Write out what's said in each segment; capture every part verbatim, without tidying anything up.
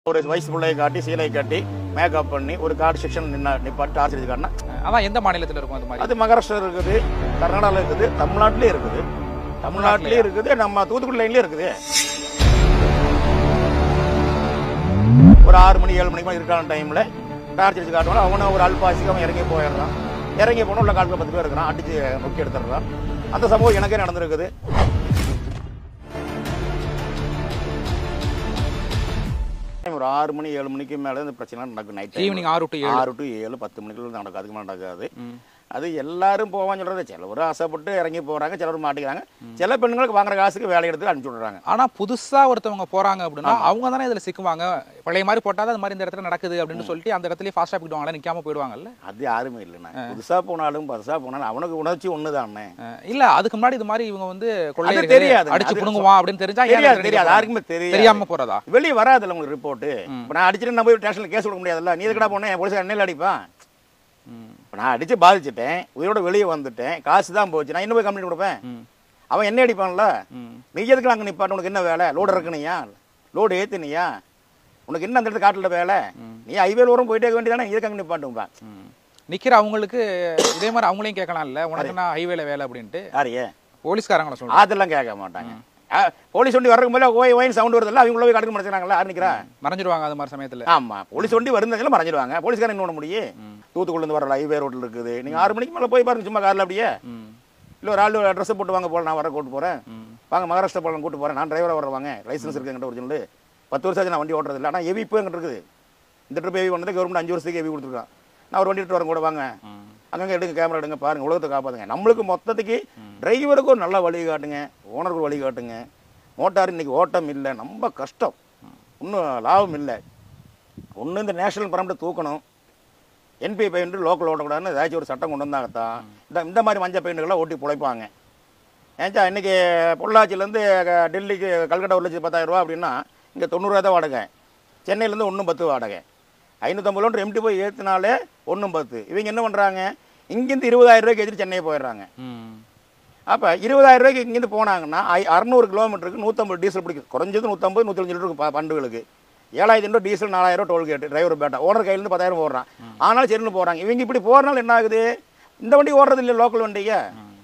ஒரு வயசு பிள்ளையை காட்டி சீலை காட்டி மேக்கப் பண்ணி ஒரு கார்டு செக்ஷன் நின்னா நிப்பாட்டி டார்ச் அடிச்சு காட்டினா அதான் எந்த மாநிலத்தில் இருக்கும் அந்த மாதிரி? அது மகாராஷ்டிரா இருக்குது, கர்நாடகாவில் இருக்குது, தமிழ்நாட்டிலே இருக்குது, தமிழ்நாட்டிலே இருக்குது, நம்ம தூத்துக்குடி லைன்லேயே இருக்குது. ஒரு ஆறு மணி ஏழு மணிக்கு இருக்கிற டைமில் டார்ச் அடிச்சு காட்டுவாங்க. அவனை ஒரு அல்பாசிக்கு அவன் இறங்கி போயிடுறான். இறங்கி போனால் உள்ள காலத்தில் பத்து பேர் இருக்கிறான், அடிச்சு நொக்கி எடுத்துடுறான். அந்த சம்பவம் எனக்கே நடந்திருக்குது. ஒரு ஆறு மணி ஏழு மணிக்கு மேலே இந்த பிரச்சனை நடக்கும். நைட் ஈவினிங் ஆறு டு ஏழு ஆறு டு ஏழு பத்து மணிக்குள்ள நடக்கும். அதுக்கு மேலே நடக்காது. அது எல்லாரும் போவான்னு சொல்றது. சிலர் ஆசைப்பட்டு இறங்கி போறாங்க, சிலர் மாட்டிக்கிறாங்க. சில பெண்களுக்கு வாங்குற காசுக்கு வேலை எடுத்து அனுப்பிச்சு விடுறாங்க. ஆனா புதுசா ஒருத்தவங்க போறாங்க அப்படின்னா அவங்க தானே இதுல சிக்குவாங்க. பழைய மாதிரி போட்டாதான் அது மாதிரி இந்த இடத்துல நடக்குது அப்படின்னு சொல்லிட்டு அந்த இடத்துல ஃபாஸ்டா போயிடுவாங்க, நிக்காம போயிடுவாங்கல்ல. அது யாருமே இல்லைண்ணா. புதுசா போனாலும் பதுசா போனாலும் அவனுக்கு உணர்ச்சி ஒண்ணுதானே. இல்ல அதுக்கு முன்னாடி இது மாதிரி இவங்க வந்து தெரியாது, அடிச்சு புடுங்குவான் அப்படின்னு தெரிஞ்சா தெரியாது. தெரியாது, யாருக்குமே தெரியாது. தெரியாம போறதா? வெளியே வராதுல்ல உங்களுக்கு ரிப்போர்ட். இப்ப நான் அடிச்சுட்டு நம்ம போய் ஸ்டேஷன்ல கேஸ் கொடுக்க முடியாதுல்ல. நீ எதுக்கடா போனேன், போலீஸ் எண்ணெயில் அடிப்பான். நான் அடிச்சு பாதிச்சுட்டேன், உயிரோட வெளியே வந்துட்டேன், காசு தான் போச்சு, நான் இன்னும் போய் கம்ப்ளைண்ட் கொடுப்பேன். அவன் என்ன அடிப்பான்ல. நீ எதுக்கு அங்கே நிப்பாட்டு, உனக்கு என்ன வேலை? லோடு இறக்குனியா, லோடு ஏத்துனியா, உனக்கு என்ன அந்த இடத்துல காட்டுல வேலை? நீ ஹைவேல வரும் போயிட்டே வேண்டியதானே, எதுக்கு அங்கே நிப்பாட்டுப்பான். நிக்கிற அவங்களுக்கு இதே மாதிரி அவங்களையும் கேட்கலாம்ல, உனக்கு என்ன ஹைவேல வேலை அப்படின்ட்டு. யாரையே போலீஸ்காரங்களை சொல்லுவாங்க. அதெல்லாம் கேட்க மாட்டாங்க. போலீஸ் வண்டி வரக்கு மேலே ஓய் ஓயின் சவுண்ட் வருதுல்ல, அவங்க உள்ள போய் கடுக்க மறைச்சாங்களா, ஆரம்பிக்கிறா மறைஞ்சிடுவாங்க. அது மாதிரி சமயத்தில் ஆமா போலீஸ் வண்டி வருந்ததுல மறைஞ்சிடுவாங்க. போலீஸ்காரன் என்ன பண்ண முடியும்? தூத்துக்குள்ள இருந்து வர ஹைவே ரோட்ல இருக்குது. நீங்க ஆறு மணிக்கு மேலே போய் பாருங்க, சும்மா காரில் அப்படியே இல்லை ஒரு ஆள் ட்ரெஸ் போட்டு வாங்க போல, நான் வர கூட்டு போறேன், வாங்க மகாராஷ்டிரா போல கூட்டு போறேன், நான் டிரைவராக வரவாங்க, லைசன்ஸ் இருக்கு என்கிட்ட ஒரிஜினல், பத்து வருஷம் ஆச்சு நான் வண்டி ஓட்டுறது இல்லை, ஆனால் எவி இப்போ எங்கிட்ட இருக்குது. இந்த ட்ரிப் எவி வந்தது கவர்மெண்ட் அஞ்சு வருஷத்துக்கு எவி கொடுத்துருக்கான். நான் ஒரு வண்டி எடுத்து வரேன் கூட, வாங்க அங்கங்கே எடுங்க, கேமரா எடுங்க, பாருங்க, உலகத்தை காப்பாத்துங்க. நம்மளுக்கு மொத்தத்துக்கு டிரைவருக்கு ஒரு நல்ல வழி காட்டுங்க, ஓனருக்கு ஒரு வழி காட்டுங்க. மோட்டார் இன்னைக்கு ஓட்டம் இல்லை, ரொம்ப கஷ்டம், ஒன்றும் லாபம் இல்லை. ஒன்று இந்த நேஷனல் பரமிட்ட தூக்கணும், என்பி பெயிண்ட் லோக்கல் ஓட்டக்கூடாதுன்னு ஏதாச்சும் ஒரு சட்டம் கொண்டு வந்தாங்கத்தான் இந்த இந்த மாதிரி மஞ்சள் பெயிண்ட்டுகள்லாம் ஓட்டி பிழைப்பாங்க. ஏன்ச்சா இன்றைக்கி பொள்ளாச்சியிலேருந்து டெல்லிக்கு கல்கட்டா ஒரு லட்சத்து பத்தாயிரம் ரூபா அப்படின்னா இங்கே தொண்ணூறுரூவா தான் வாடகை. சென்னையிலேருந்து ஒன்றும் பத்து வாடகை. ஐநூற்றம்பது கிலோமீட்டர் எம்டி போய் ஏற்றினாலே ஒன்றும் பத்து. இவங்க என்ன பண்ணுறாங்க, இங்கேருந்து இருபதாயிரம் ரூபாய்க்கு ஏற்றிட்டு சென்னை போயிடுறாங்க. அப்போ இருபதாயிரம் ரூபாய்க்கு இங்கேருந்து போனாங்கன்னா ஐ அறுநூறு கிலோமீட்டருக்கு நூற்றம்பது டீசல் பிடிக்கும். குறைஞ்சது நூற்றம்பது நூற்றஞ்சு லிட்டருக்கு பண்டுகளுக்கு ஏழாயிரம் ரூபா டீசல், நாலாயிரம் டோல் கேட்டு டிரைவர் பேட்டா, ஓனர் கையிலேருந்து பத்தாயிரம் போடுறான். ஆனாலும் சரின்னு போகிறாங்க. இவங்க இப்படி போகிறனால என்ன ஆகுது, இந்த வண்டி ஓடுறது இல்லை, லோக்கல் வண்டிங்க.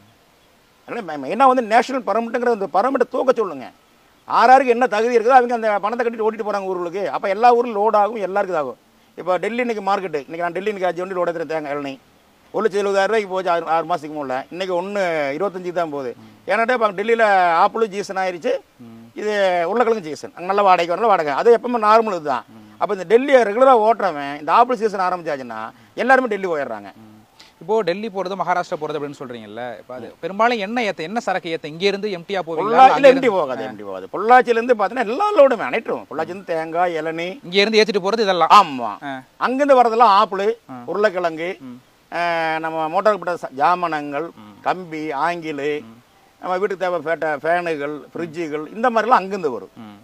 அதனால் என்ன வந்து நேஷனல் பர்மிட்டுங்கிற அந்த பர்மிட்டை தூக்க சொல்லுங்க. ஆறாருக்கு என்ன தகுதி இருக்குதோ அவங்க அந்த பணத்தை கட்டிட்டு ஓட்டிட்டு போகிறாங்க ஊர்களுக்கு. அப்போ எல்லா ஊரும் லோட் ஆகும், எல்லாருக்கும் ஆகும். இப்போ டெல்லி இன்னைக்கு மார்க்கெட்டு, இன்னைக்கு நான் டெல்லி இன்னைக்கு அஞ்சு வண்டி லோட் எடுத்துகிட்டு தேங்க இளநீ ஒரு லட்சம் எழுபதாயிரம் ரூபாய்க்கு போச்சு ஆறு ஆறு மாதத்துக்கு முன்னே. இன்றைக்கி ஒன்று இருபத்தஞ்சுக்கு தான் போகுது. ஏன்னாட்டே இப்போ டெல்லியில் ஆப்பிளும் ஜீசன் ஆயிடுச்சு, இது உருளைக்கிழங்கு சீசன், அங்கே நல்ல வாடகைக்கு வரல வாடகை, அது எப்பவுமே நார்மல் இதுதான். அப்போ இந்த டெல்லியை ரெகுலராக ஓட்டுறவன் இந்த ஆப்பிள் சீசன் ஆரம்பிச்சாச்சுன்னா எல்லாருமே டெல்லி போயிடுறாங்க. இப்போ டெல்லி போறது மகாராஷ்டிரா போறது அப்படின்னு சொல்றீங்கல்ல, இப்போ அது பெரும்பாலும் என்ன ஏத்த என்ன சரக்கு ஏத்த இங்க இருந்து எம்டியா போவீங்களா? இல்ல எம்டி போகாது, எம்டி போகாது. பொள்ளாச்சியில இருந்து பாத்தீங்கன்னா எல்லா லோடுமே அனைத்தும் பொள்ளாச்சி இருந்து தேங்காய் இளநீ இங்க இருந்து ஏத்திட்டு போறது இதெல்லாம். ஆமா, அங்கிருந்து வரதெல்லாம் ஆப்பிள், உருளைக்கிழங்கு, நம்ம மோட்டார் போட்ட ஜாமனங்கள், கம்பி, ஆங்கிலு, நம்ம வீட்டுக்கு தேவை ஃபேனுகள், ஃப்ரிட்ஜுகள், இந்த மாதிரிலாம் அங்கிருந்து வரும்.